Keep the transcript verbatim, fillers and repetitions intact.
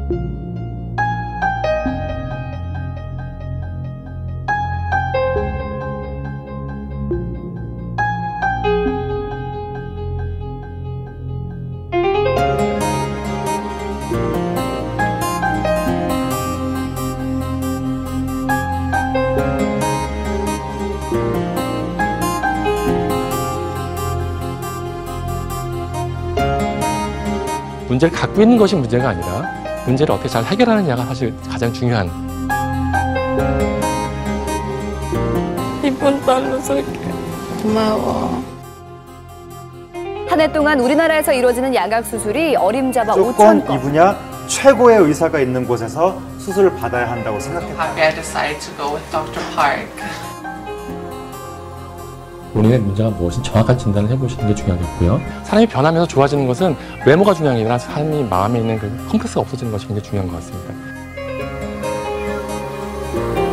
문제를 갖고 있는 것이 문제가 아니라 문제를 어떻게 잘 해결하느냐가 사실 가장 중요한. 이쁜 딸로 살게. 고마워. 한 해 동안 우리나라에서 이루어지는 양악 수술이 어림잡아 오천 무조건 건. 이 분야 최고의 의사가 있는 곳에서 수술을 받아야 한다고 생각했다. I decided to go with Doctor Park. 본인의 문제가 무엇인지 정확한 진단을 해보시는 게 중요하겠고요. 사람이 변하면서 좋아지는 것은 외모가 중요한 게 아니라 사람이 마음에 있는 그 컴플렉스가 없어지는 것이 굉장히 중요한 것 같습니다.